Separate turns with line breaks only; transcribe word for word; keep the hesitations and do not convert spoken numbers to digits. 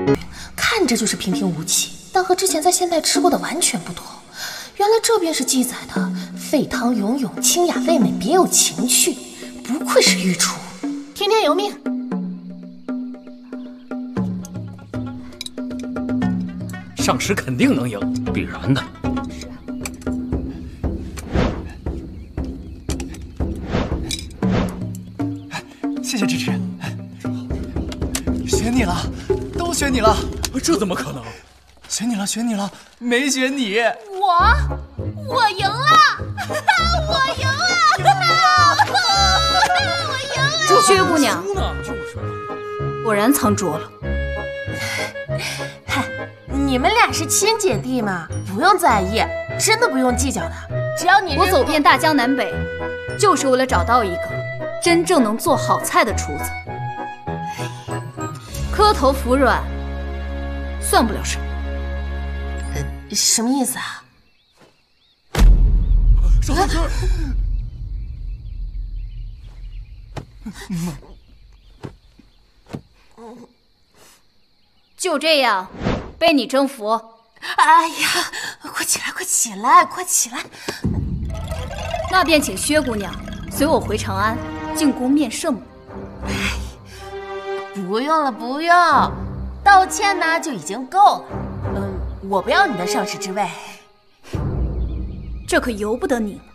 看着就是平平无奇，但和之前在现代吃过的完全不同。原来这便是记载的沸汤涌涌、清雅味美，别有情趣，不愧是御厨，听天由命。
上时肯定能赢，必然的。
谢谢支持，选你了，都选你了，
这怎么可能？
选你了，选你了，没选你。
我，我赢了，我赢了，我赢了！
薛姑娘，
就是
果然藏拙了。
嗨，你们俩是亲姐弟嘛，不用在意，真的不用计较的。只要你
我走遍大江南北，就是为了找到一个真正能做好菜的厨子。磕头服软，算不了什么。
呃，什么意思啊？
手套圈。
就这样，被你征服。
哎呀，快起来，快起来，快起来！
那便请薛姑娘随我回长安进宫面圣母。
哎，不用了，不用，道歉呢就已经够了。嗯，我不要你的上士之位。
这可由不得你。